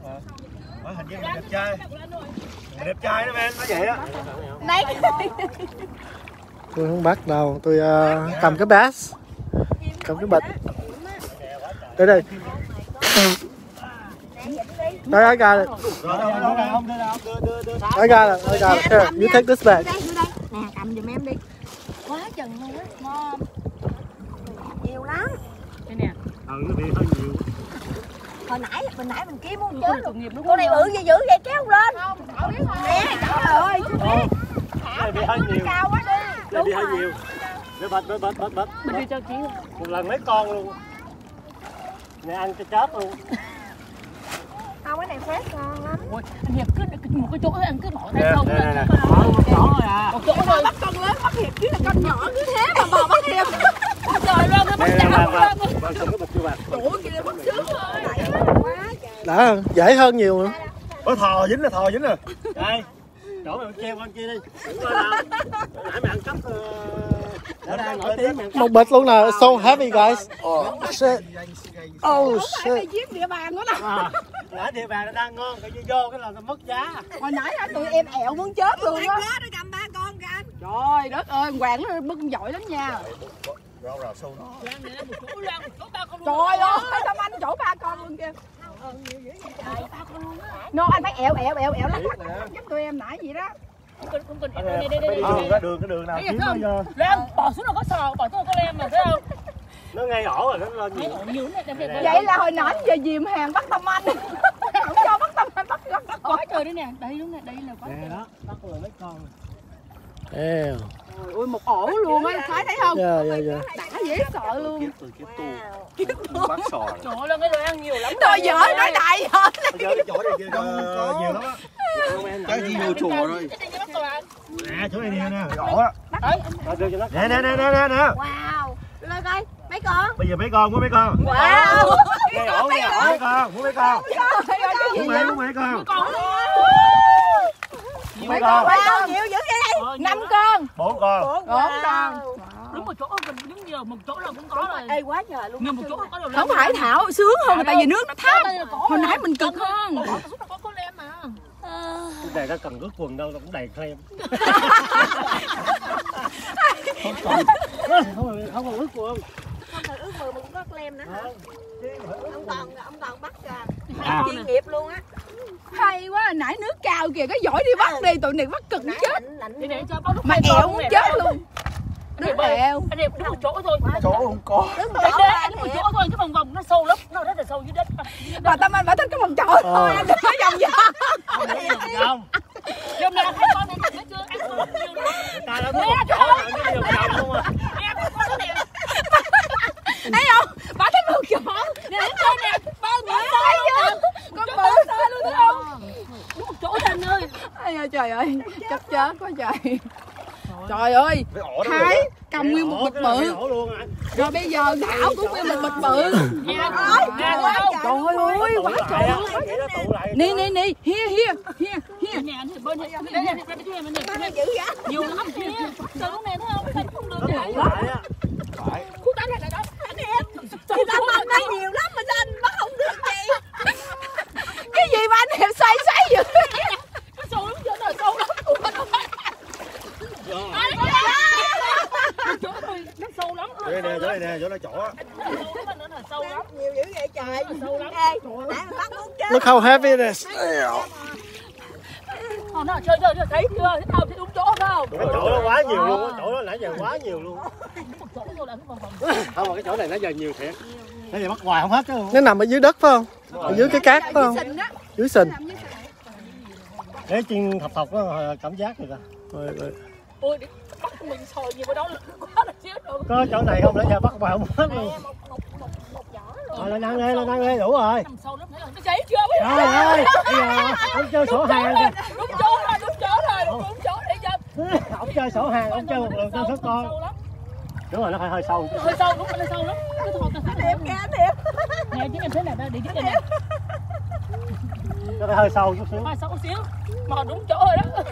Hình như mình đẹp trai. Mình đẹp trai đó em, nói vậy á. Đấy. Tôi không bắt đâu, tôi cầm cái bass, cầm cái bịch. Đây đây. Đây, I got it. I got it. Here, you take this bag. Nè, cầm giùm em đi. Quá chừng luôn á, ngon. Nhiều lắm. Đây nè. Nó bị hơi nhiều. Hồi nãy mình kiếm muốn chết luôn. Con này bự gì dữ vậy kéo lên. Không, biết rồi. Nè, trời ơi, chưa biết. Nó bị hơi nhiều. Cao quá đi. Nó bị hơi nhiều. Nó bật. Mình đi cho chị. Một lần mấy con luôn. Này ăn cho chết luôn. Không, cái này fresh ngon lắm. Ôi, anh Hiệp cứ một cái chỗ thôi anh cứ bỏ tay không lên. Một chỗ thôi à. Một chỗ thôi. Bắt con lớn bắt Hiệp chứ là con nhỏ cứ thế mà bò bắt Hiệp. Trời ơi, nó bắt chảo lên. Bạn không có bịch chưa bạn? Ủa kìa bắt sướng rồi. Đã dễ hơn nhiều nữa. Có thò dính nè. Đây. Chỗ mày treo con kia đi. Đừng có nào. Nãy mày ăn cắp ở đây nổi tiếng mày. Một bịch luôn nè, so heavy guys. Oh shit. Oh Phải shit. chiếm địa bàn nữa nè. Nãy địa bàn nó đang ngon, tự nhiên vô cái là nó mất giá. Hồi nãy tụi em ẹo muốn chết luôn á. Nó cầm 3 con kìa anh. Trời đất ơi, Hoàng nó bưng giỏi lắm nha. Rau rào sâu nó. Trời ơi, Tâm Anh chỗ 3 con luôn kìa. No, anh phải ẹo lắc giúp tụi em nãy gì đó. Không cần Cái đường nào kiếm nó vô. Lem, bỏ xuống là có sò, bỏ xuống là có lem mà thấy không? Nó ngay ổ rồi, nó lên nhiều. Vậy là hồi nãy giờ dìm hàng bắt Tâm Anh. Không cho bắt Tâm Anh bắt Quá trời đây nè, đây đúng nè, đây là quá trời. Đó, bắt rồi mấy con. Damn. ôi một ổ luôn á, thấy không? Yeah. Đã dễ sợ luôn. Bắt sò. trời ơi, cái đồ ăn nhiều lắm. Trời giỏi nói đại rồi. Chỗ này nhiều lắm á. Cái gì nhiều chùa rồi. Nè, chỗ này nè, ổ á. Nè. Wow. Lên coi, mấy con? Bây giờ mấy con, mua mấy con. Wow. Ngay ổ nè, mấy con, mua mấy con. Mua mấy con. Mấy con. Wow, nhiều dữ vậy đây. 5 con. 4 con. 4 con. Đúng một chỗ mình đứng nhiều, một chỗ là cũng có rồi. Ê quá trời luôn. Nhiều một chỗ có đồ lem. Không phải Thảo sướng hơn tại vì nước nó thấp. Hồi nãy mình cực hơn. Có lem mà. Cái này nó cần ướt quần đâu, nó cũng đầy krem. Không còn ướt quần. Không cần ướt mười mà cũng có lem nữa hả? Ông toàn bắt À. chuyên nghiệp luôn á. Hay quá, nãy nước cao kìa, cái giỏi đi bắt đi, tụi này bắt cực chết. Mà ẹo muốn chết luôn. Nước ẹo. Anh em đứng một chỗ thôi. Chỗ không có. Đứng một Đấy, chỗ anh đứng một chỗ thôi, cái vòng nó sâu lắm, nó rất là sâu dưới đất. Mà Tâm Anh bảo thích cái vòng tròn thôi, anh đừng có vòng Không. Hôm nay thấy con này thấy chưa? Ăn nhiều lắm. Ta đã có một chỗ là nó nhiều vòng luôn à. Em có cái này. thấy không? Bảo thích vòng tròn. Nè, con nè, bao nhiêu Thấy chưa? Con bự sao luôn thấy không? đúng một chỗ anh ơi. Ây trời ơi, chắc chết quá trời. Trời ơi, Thái cầm nguyên một bịch bự. Rồi bây giờ Thảo cũng nguyên một bịch bự. Trời ơi, quá trời. Nè, here. Nè, anh bên này, dữ vậy? Nhiều lắm kia. Trời lúc này thấy không? Phải không được vậy. Khúc đánh này đó. Anh em. Thì Tâm Anh đây nhiều lắm mà sao anh bắt không được gì? Cái gì mà anh em xoay dữ? Cái sâu lắm, trời ơi, sâu lắm. Nó sâu lắm. Chỗ này chỗ á. Nó sâu lắm. Nhiều dữ vậy trời. Sâu lắm. Ê, nãy mình bắt muốn chết. Look how heavy it is. Nó chơi thấy chưa? Thấy tao thấy đúng chỗ không? Cái chỗ nó quá nhiều luôn, cái chỗ đó nãy giờ quá nhiều luôn. Một chỗ thôi là cái vòng. Không mà cái chỗ này nãy giờ nhiều thiệt. Nãy giờ bắt hoài không hết chứ. Nó nằm ở dưới đất phải không? Ở dưới cái cát phải không? Dưới sình. Cái chân thọc đó cảm giác rồi kìa. Ôi, bắt mình sòi nhiều ở đó quá là chết rồi. Có chỗ này không nãy giờ bắt hoài không hết luôn. Lên ăn đi, đủ rồi. Nằm sâu lắm, thấy không? Nó cháy chưa? Trời ơi, bây giờ ông chơi sổ hàng kìa. Đúng chỗ để cho. Ông chơi sổ hàng, ông chơi một lượt cho số con. Đúng rồi, nó phải hơi sâu. Hơi sâu, đúng rồi, nó sâu lắm. Cái thò ta Đẹp kìa. Nè, chứ em thế này đây, để giúp em nè. Nó phải hơi sâu chút xíu. Hơi sâu xíu. Mà đúng chỗ rồi đó.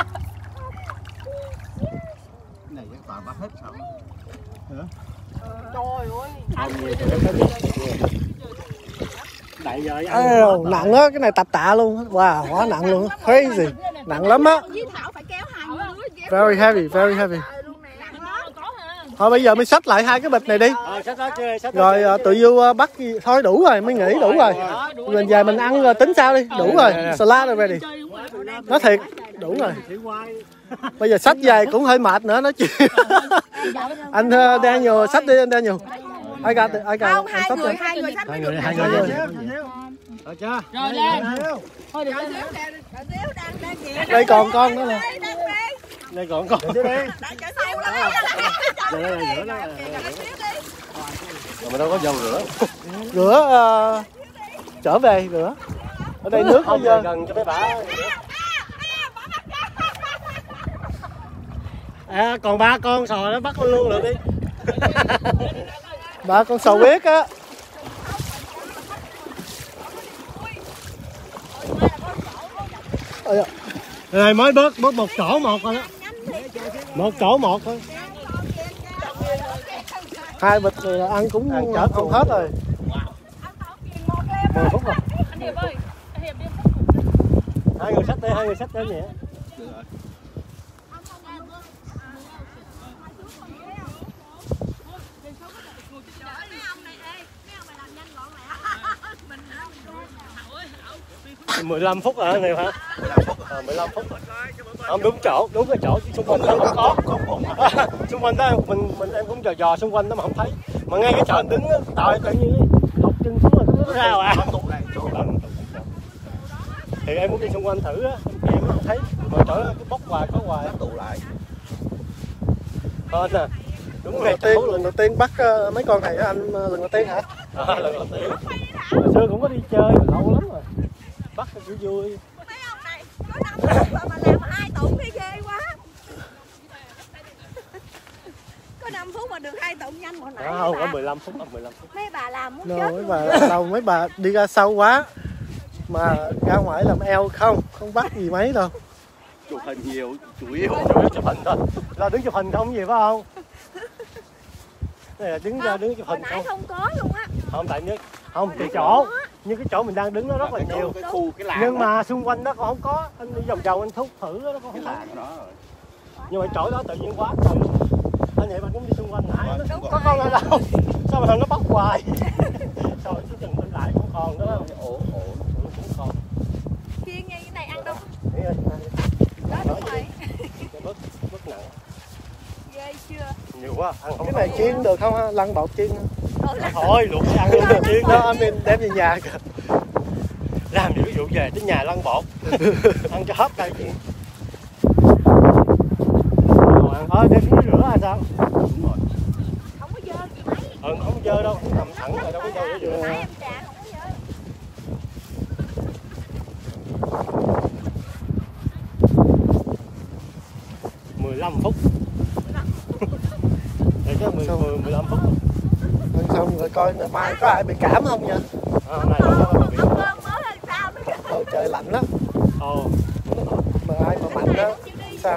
Này cái toàn bắt hết sao? Trời ơi. Đại rồi. Nặng á, cái này tập tạ luôn. Wow, quá nặng luôn. Crazy. Nặng lắm á. Very heavy, very heavy. Thôi bây giờ mình xách lại hai cái bịch này đi. Rồi tụi Du bắt thôi đủ rồi, mới nghỉ đủ rồi. Mình về mình ăn rồi tính sao đi, đủ rồi. Salad rồi đi. Nói thiệt, đủ rồi. Bây giờ xách về cũng hơi mệt nữa nói chuyện. Anh Daniel xách đi anh Daniel. Ai got it, không, hai người xách mới được. Hai người. Được chưa? Rồi lên. Thôi được đây còn con nữa nè. Đây còn con chứ đi. Mà đâu có dầu rửa. Rửa trở về rửa. Ở đây nước không dơ. gần cho mấy bả. Còn 3 con sò nó bắt luôn được đi. 3 con sò huyết á. Rồi mới bớt một chỗ một thôi đó. Một chỗ một thôi. Hai bịch này là ăn cũng không hết rồi. 10 phút rồi. Anh Hiệp ơi, anh Hiệp đi. Hai người xách tới vậy. Hả? 15 phút rồi này hả? 15 phút. Không đúng chỗ, đúng cái chỗ xung quanh nó không có. Xung quanh đó mình em cũng dò xung quanh đó mà không thấy. Mà ngay cái chỗ anh đứng á, tự nhiên học chân xuống là nó ra à. Thì em muốn đi xung quanh thử á, em không thấy. Mà chỗ nó cứ bốc hoài có hoài. Tụ lại. Thôi nè. Đúng Lần đầu tiên bắt mấy con này anh lần đầu tiên hả? Lần đầu tiên. Hồi xưa cũng có đi chơi lâu lắm rồi. Bắt cho vui. Mấy ông này có 5 phút mà làm 2 tụng thì ghê quá. Có 5 phút mà được 2 tụng nhanh hồi nãy. Không, có 15 phút, 15 phút. Mấy bà làm muốn chết. Mấy bà đi ra sâu quá. Mà ra ngoài làm eo không bắt gì mấy đâu. Chụp hình nhiều, chủ yếu Chụp hình thôi. Là đứng chụp hình không gì phải không? Đây là đứng chụp hình không? Không có luôn á. Không tại không cái chỗ như cái chỗ mình đang đứng nó rất là nhiều. Cái khu cái làng. Nhưng mà xung quanh đó còn không có. Anh đi vòng vòng anh thúc thử nó còn không có. Nhưng mà chỗ đó tự nhiên quá trời luôn. Anh vậy bạn cũng đi xung quanh nãy có con ở đâu? Sao mà nó bắt hoài? Sao chứ chừng bên lại cũng còn đó. Ổ cũng còn. Chiên như cái này ăn đâu. Đó đúng rồi. Bớt nặng. Ghê chưa? Nhiều quá, ăn không. Cái này chiên được không ha? Lăn bột chiên không? Thôi luộc ăn luôn được chiên đó mình đem về nhà kìa. Làm những ví dụ về tới nhà lăn bột. Ăn cho hết đây chị. Ăn thôi đem xuống rửa hay sao? Đúng rồi. Không có dơ gì mấy. Không có dơ đâu, cầm thẳng rồi đâu có dơ để rửa. Nãy em trà không có dơ. 15 phút. Để cho 15 phút. Ăn xong rồi coi mai có ai bị cảm không nha. Này đâu bị. Trời lạnh lắm. Ồ. Mà ai mà mạnh đó sao?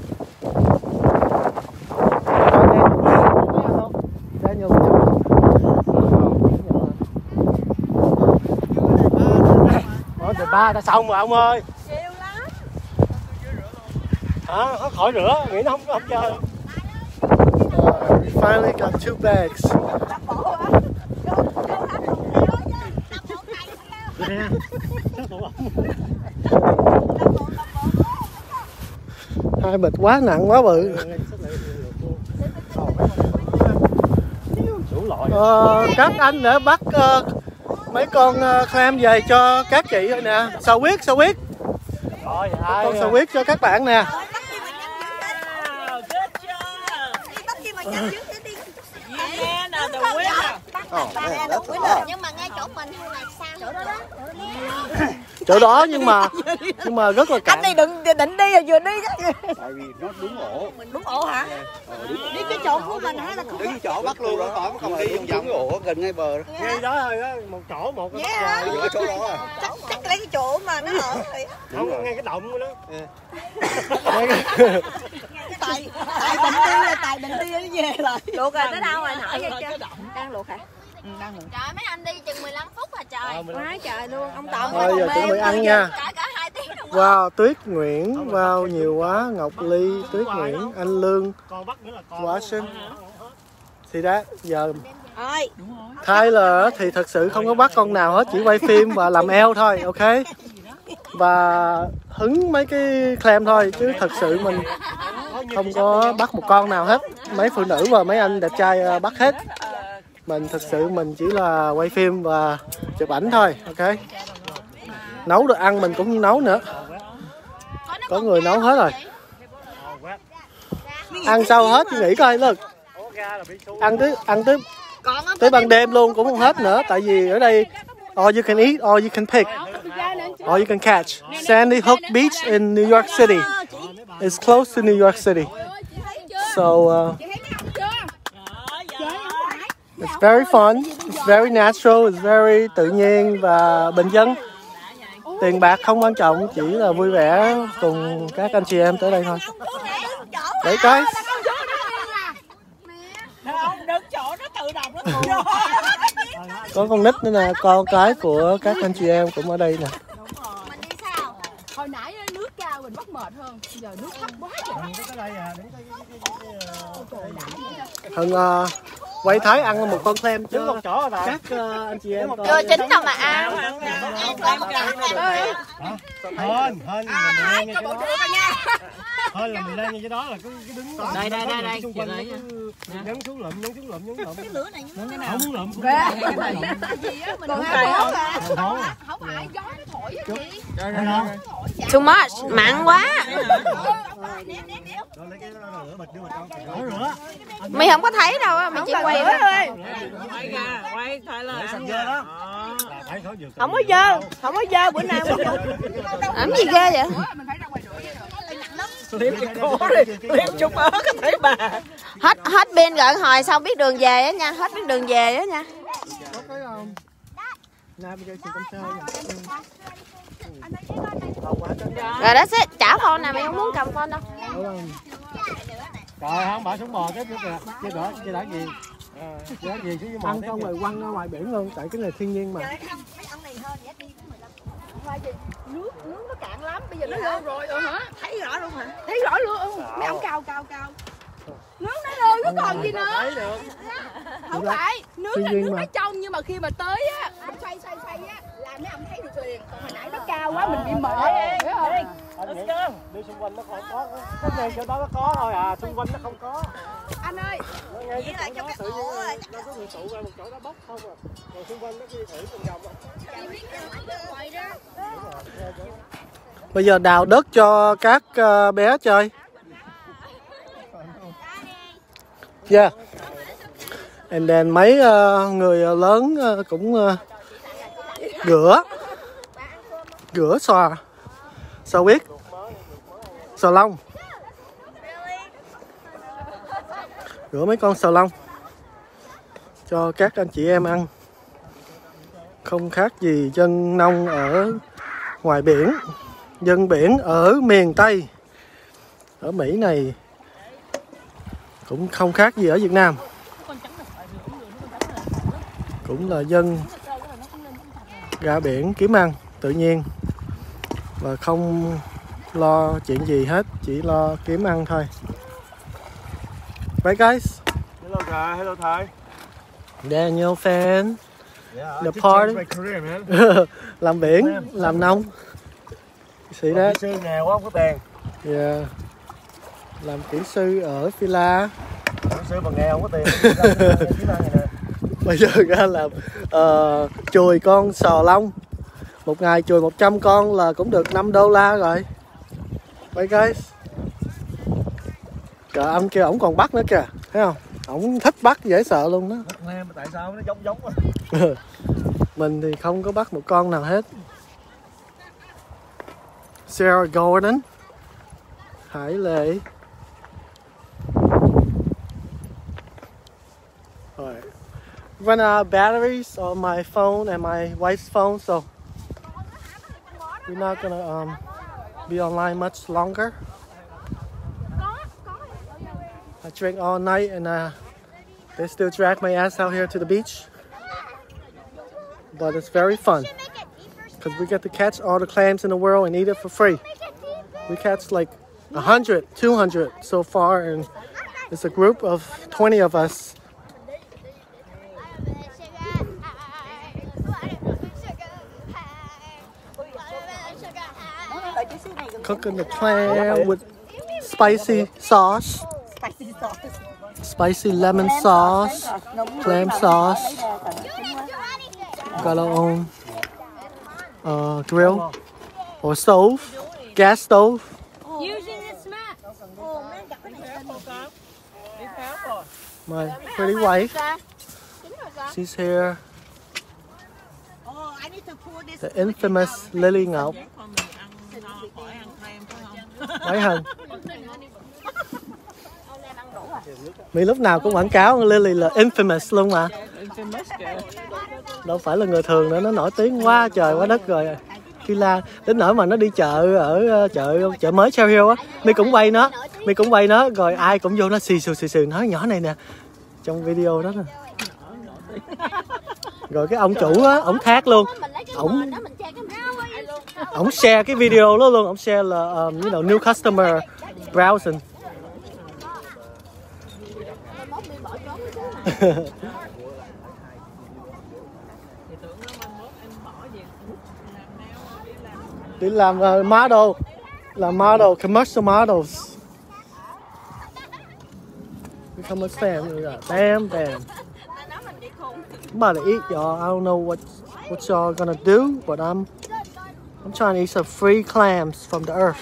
Từ 3 đã xong rồi ông ơi. Nhiều lắm. Hả? Nó khỏi rửa, nghĩ nó không chơi. We finally got 2 bags. Nè. Hai bịch quá nặng quá bự. Các anh đã bắt mấy con clam về cho các chị rồi nè. Sò huyết. Con sò huyết cho các bạn nè. Nhưng mà ngay chỗ mình hay là sao? Chỗ đó đó. Chỗ đó nhưng mà rất là cạn. Anh này đừng định đi rồi vừa đi đó. Tại vì nó đúng ổ. Mình đúng ổ hả? Đi cái chỗ của mình hay là không? Đứng chỗ bắt luôn đó, không đi vòng vòng ổ gần ngay bờ đó. Ngay đó thôi đó, một chỗ một cái Ở giữa chỗ đó à. Chắc lấy cái chỗ mà nó ở rồi. Không, ngay cái động của nó. Tài định đi nó về rồi. Luộc rồi tới đâu rồi nổi vậy chưa? Đang luộc hả? Trời mấy anh đi chừng 15 phút à trời. Quá trời luôn, ông Tận. Thôi giờ chuẩn bị ăn nha. Cả 2 tiếng đồng hồ. Wow, Tuyết Nguyễn, wow nhiều quá. Ngọc Ly, Tuyết Nguyễn, anh Lương, quá xinh. Thì đó, giờ Tyler thì thật sự không có bắt con nào hết, chỉ quay phim và làm eo thôi, ok? Và hứng mấy cái clam thôi, chứ thật sự mình không có bắt một con nào hết. Mấy phụ nữ và mấy anh đẹp trai bắt hết. Mình thật sự mình chỉ là quay phim và chụp ảnh thôi, ok? Nấu được ăn mình cũng không nấu nữa. Có người nấu hết rồi. Ăn sau hết chứ nghĩ coi lực. Ăn tới ban đêm luôn cũng không hết nữa, tại vì ở đây all you can eat, all you can pick, all you can catch. Sandy Hook Beach in New York City. It's close to New York City. So it's very fun, it's very natural, it's very tự nhiên và bình dân. Tiền bạc không quan trọng, chỉ là vui vẻ cùng các anh chị em tới đây thôi. Đấy cái. Có con nít nữa nè, con cái của các anh chị em cũng ở đây nè. Hồi nãy nước cao mình bắt mệt hơn, giờ nước thấp quá trời. Hưng quay Thái ăn một con clam chứ các anh chị em Chưa chín đâu mà ăn. Thôi là mình lên như cái đó là cứ đứng đây nhấn xuống lụm Cái lửa này như thế nào? không muốn lụm Mình không ai gió nó thổi gì. Too much, mặn quá. Mày không có thấy đâu á, mày chỉ quay thôi. Quay thôi là Không có dơ bữa nào. Làm gì ghê vậy? Hết pin rồi hồi sau biết đường về á nha, hết biết đường về á nha. Rồi đó sẽ trả phone nè, mày không muốn cầm phone đâu. Trời không, bà xuống bò tiếp nữa kìa. Chứ đã gì? Ăn xong rồi quăng ra ngoài biển luôn, tại cái này thiên nhiên mà. Nước nó cạn lắm, bây giờ nó lên rồi hả? Thấy rõ luôn hả? Thấy rõ luôn. Mấy ông cao. Nước nó lên, nó còn gì nữa? Không phải, nước là nước nó trong nhưng mà khi mà tới á, mình xoay á là mấy ông thấy được liền. Còn hồi nãy nó cao quá mình bị mệt, hiểu không? Đi xung quanh nó không có. Cái này chỗ đó nó có thôi à, xung quanh nó không có. Anh ơi, Chỉ là trong cái ổ rồi. Nó có người tụ ra một chỗ đó bốc không à. Rồi xung quanh nó đi thử vòng vòng à. Bây giờ đào đất cho các bé chơi. Yeah. And then mấy người lớn cũng rửa xòa huyết, xà lông, rửa mấy con xà lông cho các anh chị em ăn. Không khác gì dân nông ở ngoài biển, dân biển ở miền Tây, ở Mỹ này cũng không khác gì ở Việt Nam. Cũng là dân ra biển kiếm ăn tự nhiên và không lo chuyện gì hết, chỉ lo kiếm ăn thôi. Right guys? Hello guys, hello Thái. Daniel fan. The party. Làm biển, làm nông. See that? Kỹ sư nghèo quá không có tiền. Yeah. Làm kỹ sư ở Villa. Kỹ sư mà nghèo không có tiền. Bây giờ ra làm chùi con sò lông. Một ngày chùi 100 con là cũng được $5 rồi. Bye guys. Trời, anh kia ổng còn bắt nữa kìa, thấy không? Ổng thích bắt dễ sợ luôn đó. Em tại sao nó giống quá. Mình thì không có bắt một con nào hết. Sarah Gordon, Hải Lệ. Alright. Run out of batteries on my phone and my wife's phone, so we're not gonna be online much longer. I drank all night and they still drag my ass out here to the beach. but it's very fun because we get to catch all the clams in the world and eat it for free. We catch like 100, 200 so far, and it's a group of 20 of us. Cooking the clam with spicy sauce, spicy lemon sauce, clam sauce. Got our own grill or stove, gas stove. Using the smart. My pretty wife, she's here. The infamous Lily Ngọc. Mấy Hân. Mỹ lúc nào cũng quảng cáo Lily là infamous luôn mà. Đâu phải là người thường nữa, nó nổi tiếng quá trời quá đất rồi. Khi la đến nỗi mà nó đi chợ ở chợ mới Cherry Hill á, Mi cũng quay nó, rồi ai cũng vô nó xì nói nhỏ này nè trong video đó nè. Rồi cái ông chủ á, ổng khác luôn, ổng share cái video đó luôn, ổng share là new customer browsing. Đi làm model, commercial models. Become a fan. Damn. I'm about to eat, y'all. I don't know what y'all gonna do, but I'm trying to eat some free clams from the earth.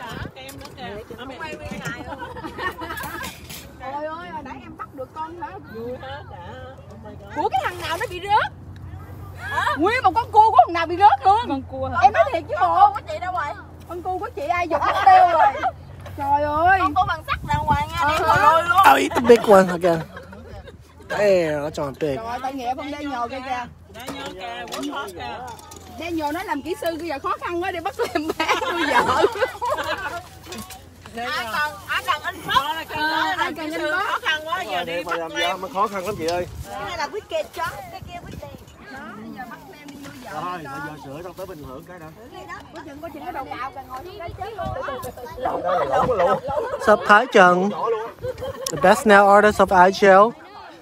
Trời ơi, hồi nãy em bắt được con đó. Của cái thằng nào nó bị rớt? Nguyên một con cua của thằng nào bị rớt luôn. Con cua hả? Em nói thiệt chứ bộ. Con của chị đâu rồi? Con cua của chị ai giật mất tiêu rồi. Trời ơi. Con cua bằng sắt ra ngoài nha, đem vào lôi luôn. I'll eat the big one again. Damn, that's on big. Trời ơi, tội nghiệp con đen nhờ kia kìa. Đen nhờ nó làm kỹ sư bây giờ khó khăn quá để bắt em bé nuôi vợ. Ai cần in phốt. Ai cần in phốt. Khó khăn quá giờ đi bắt em. Khó khăn lắm chị ơi. Cái này là quyết kê chó, cái kia quyết tiền. Đó, giờ bắt em đi nuôi vợ. Rồi, giờ sửa xong tới bình hưởng cái đó. Có chừng cái đầu cạo cần ngồi xuống đấy chết luôn. What's up, Thái Trần? The best nail artist of IGL.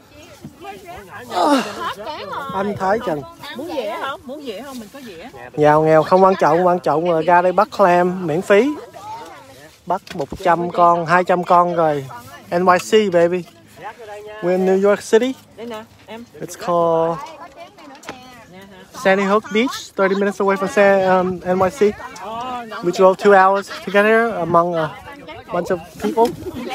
Anh Thái Trần. Muốn dẻ không? Muốn dẻ không? Mình có dẻ. Giàu nghèo không quan trọng là ra đây bắt clam miễn phí. Bắt 100 con, 200 con rồi. NYC baby. We're in New York City. It's called Sandy Hook Beach, 30 minutes away from NYC. We drove 2 hours to get here among a bunch of people.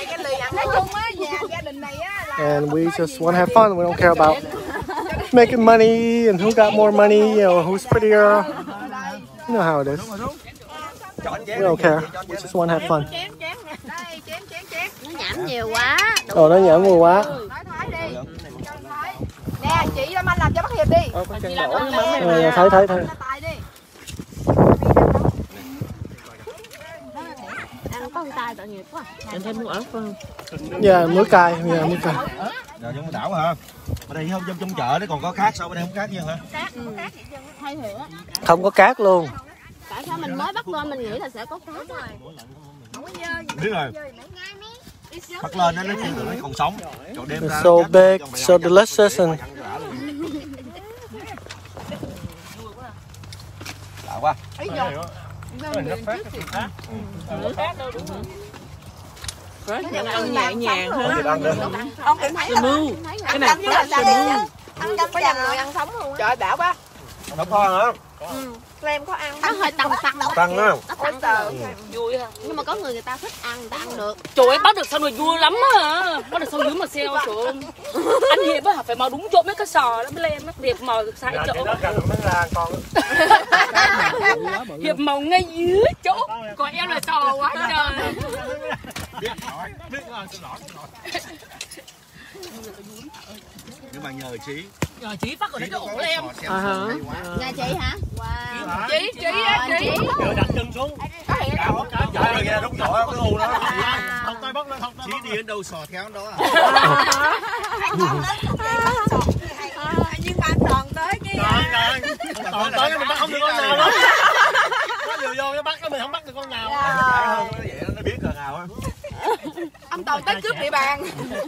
And we just want to have fun. We don't care about making money and who got more money or who's prettier. You know how it is. We don't care. We just want to have fun. Nó nhảm nhiều quá. Ồ, nó nhảm nhiều quá. Nè, chị Lâm Anh làm cho bắt Hiệp đi. Thấy. Ăn có con tay tội nghiệp quá. Anh thêm muỗng ớt không? Dạ, muối cay. Rồi giống đảo hả? Ở đây không trong chợ nó còn có cát, sao bên đây không cát nha hả? Thay thử. Không có cát luôn. Tại sao mình mới bắt lên mình nghĩ là sẽ có cát rồi. Biết rồi. Bắt lên nó kêu tụi nó còn sống. Còn đêm ra So big, so delicious and lạ quá. Ăn nhẹ nhàng hơn. Ông tìm thấy Mưu. Cái này fresh mưu. Ăn canh chầm người ăn sống luôn. Trời đã quá. Không kho hả? Em có ăn. Nó hơi tăng Tăng á. Nó tăng Vui ha. nhưng mà có người ta thích ăn, người ta ăn được. Trời ơi, bắt được sao rồi vui lắm á. Bắt được sao dưới mà xeo trời ơi. Anh Hiệp á phải mò đúng chỗ mấy cái sò đó mới lên á. Hiệp mò sai chỗ. Hiệp mò ngay dưới chỗ. Còn em là sò quá trời. Nhưng mà nhờ Trí. Nhờ Trí bắt rồi đấy cái ổ em. Nhà chị hả? Wow. Chị á, chị. Giờ đặt chân xuống. Trời ơi, đúng rồi, cái u đó. Không tay bắt lên, không tay. Trí đi đến đâu sò theo đó à? Nhưng mà toàn tới cái Còn tới mình bắt không được con nào đó. Nó vừa vô nó bắt mình không bắt được con nào. Vậy nó biết là nào á. Ông Toàn tới cướp địa bàn.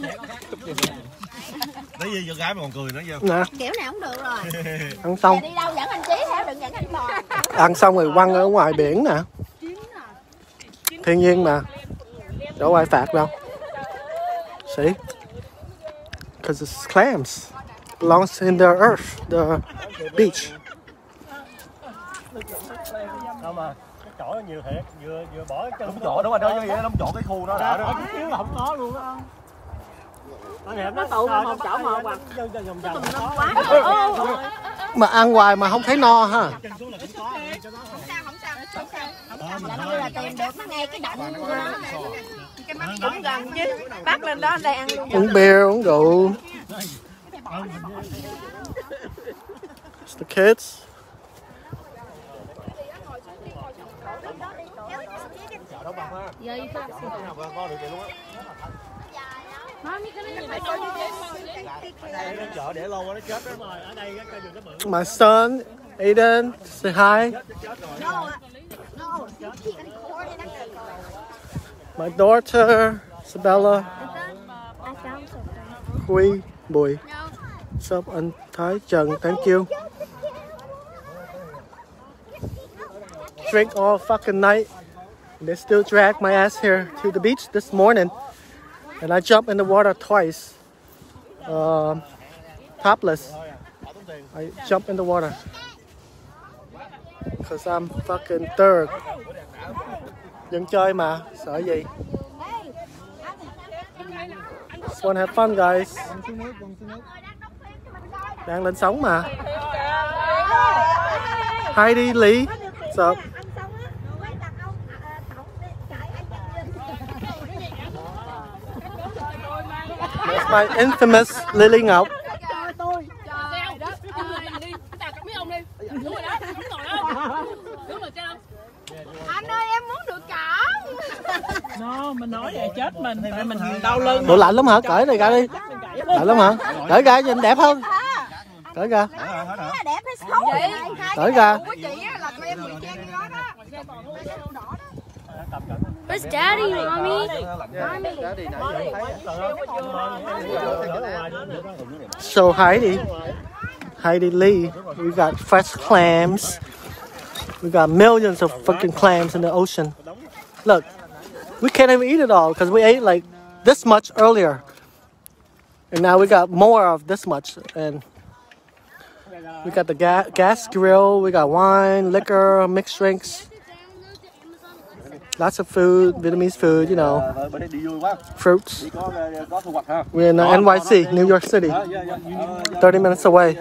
Nói gì con gái mà còn cười nữa vô. Nè. Kiểu này không được rồi. Ăn xong. Đi đâu dẫn anh Chí theo, đừng dẫn anh Bò. Ăn xong rồi quăng ở ngoài biển nè. Thiên nhiên mà. Đâu ai phạt đâu. See? Because it's clams. Belongs in the earth, the beach. Không mà cái chỗ nó nhiều thiệt, vừa bỏ cái Đúng chỗ đúng rồi đó, vậy nó chỗ cái khu đó đã đó. Thiếu là không có luôn á. Nó tụ vào một chỗ một à. Mà ăn hoài mà không thấy no ha. Không sao. Nó là tìm được nó ngay cái động của nó. Cũng gần chứ. Bắt lên đó đây ăn luôn. Uống bia, uống rượu. It's the kids. Chợ để lâu nó chết đó. Ở đây cái đường nó bự. My son, Aiden, say hi. My daughter, Isabella. Huy, Bùi. What's up, anh Thái, Trần, thank you. Drink all fucking night. They still drag my ass here to the beach this morning. And I jumped in the water twice. Topless. I jumped in the water. Because I'm fucking third. Dân chơi mà, sợ gì? Just wanna have fun, guys. Đang lên sóng mà. Heidi Lee, what's up? That's my infamous Lily Ngọc. Anh ơi em muốn được cõng. No, mình nói vậy chết mình, tại mình đau lưng. Độ lạnh lắm hả? Cởi này ra đi. Lạnh lắm hả? Cởi ra nhìn đẹp hơn. Cởi ra. Đẹp hay xấu? Cởi ra. Where's Daddy, Mommy? So Heidi Lee, we got fresh clams. We got millions of fucking clams in the ocean. Look, we can't even eat it all because we ate like this much earlier. And now we got more of this much. And we got the gas grill, we got wine, liquor, mixed drinks. Lots of food, Vietnamese food, you know, fruits. We're in NYC, New York City, 30 minutes away.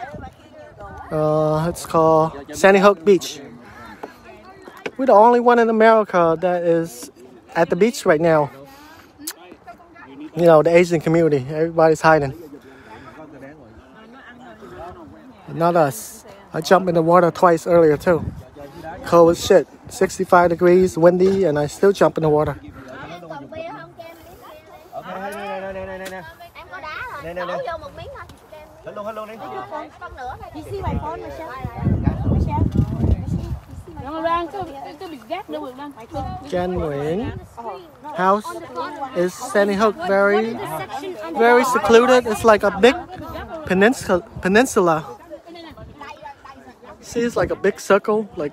It's called Sandy Hook Beach. We're the only one in America that is at the beach right now. You know, the Asian community, everybody's hiding. Not us. I jumped in the water twice earlier too. Cold as shit. 65 degrees, windy, and I still jump in the water. Jan Nguyen. House is Sandy Hook, very secluded. It's like a big peninsula. See, it's like a big circle, like.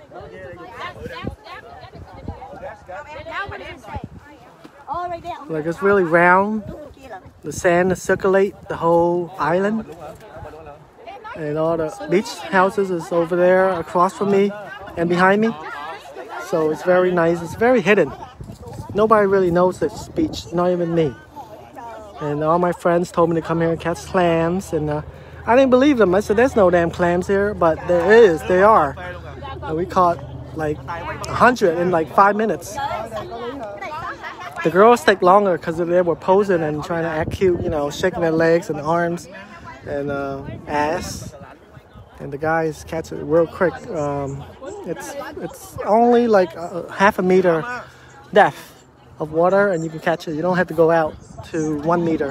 Like it's really round. The sand circulate the whole island. And all the beach houses is over there across from me and behind me. So it's very nice. It's very hidden. Nobody really knows this beach, not even me. And all my friends told me to come here and catch clams. And I didn't believe them. I said, there's no damn clams here. But there is. They are. And we caught like 100 in like 5 minutes. The girls take longer because they were posing and trying to act cute, you know, shaking their legs and arms and ass. And the guys catch it real quick. It's only like half a meter depth of water, and you can catch it. You don't have to go out to 1 meter.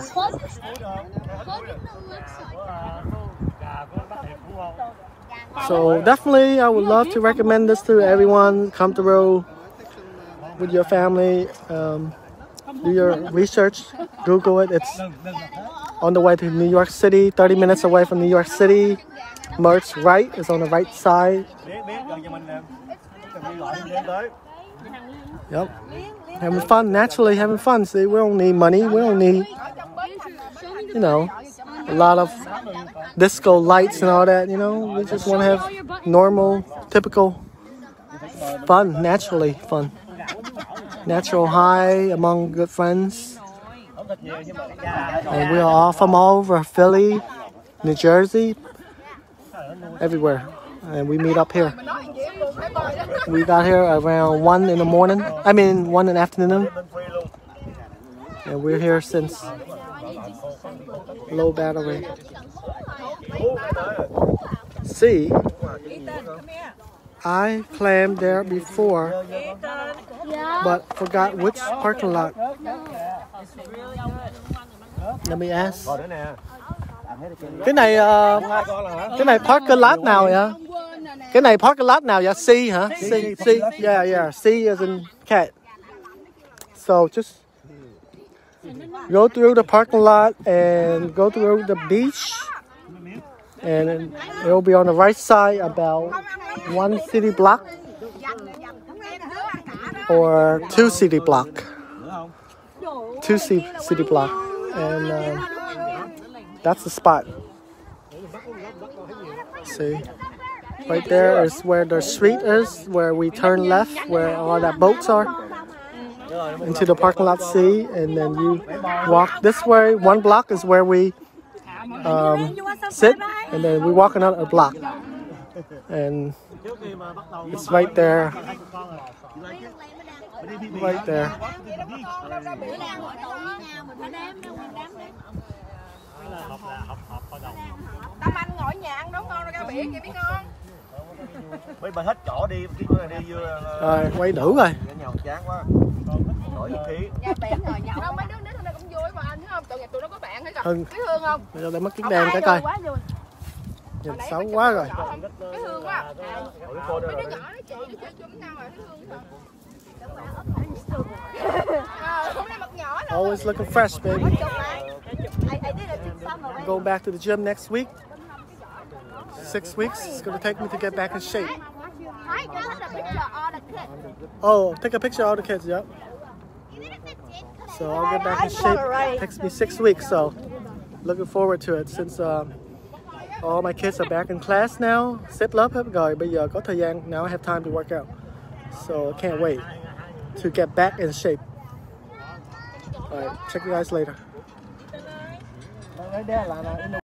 So definitely, I would love to recommend this to everyone. Come through with your family. Do your research. Google it. It's on the way to New York City. 30 minutes away from New York City. Mertz right is on the right side. Yep. Having fun, naturally having fun. See, we don't need money. We don't need, you know, a lot of disco lights and all that, you know. We just want to have normal, typical fun, naturally fun. Natural high among good friends. And we are all from all over Philly, New Jersey, everywhere. And we meet up here. We got here around 1 in the morning. 1 in the afternoon. And we're here since low battery. See, I claimed there before, but forgot which parking lot. Let me ask. Cái này parking lot nào vậy? Cái này parking lot nào vậy? C hả? C. Yeah. C as in cat. So just go through the parking lot and go through the beach, and it will be on the right side about 1 city block or 2 city block. 2 city block, and that's the spot. See, right there is where the street is, where we turn left, where all that boats are, into the parking lot C, and then you walk this way. 1 block is where we sit, and then we walk another block, and it's right there. Right there. Tâm Anh ngồi nhà ăn nấu ngon ra biển vậy biết ngon. Mấy bà hết chỗ đi đi vừa. Rồi, quay đủ rồi. Nhậu chán quá. Đổi khí. Nhà biển rồi nhậu. Đâu mấy đứa nít hôm nay cũng vui mà anh thấy không? Tội nghiệp tụi nó có bạn thấy không? Hưng. Cái Hương không? Bây giờ mất kính đèn cái coi. Nhìn xấu quá rồi. Cái Hương quá. Mấy đứa nhỏ nó chị nó chơi chung với nhau rồi cái Hương thôi. Hôm nay mặt nhỏ luôn. Always looking fresh, baby. Going back to the gym next week. 6 weeks. It's going to take me to get back in shape. Oh, take a picture of all the kids, yep. So I'll get back in shape. It takes me 6 weeks, so looking forward to it since all my kids are back in class now. Xếp lớp hết rồi, bây giờ có thời gian. Now I have time to work out. So I can't wait to get back in shape. Alright, check you guys later.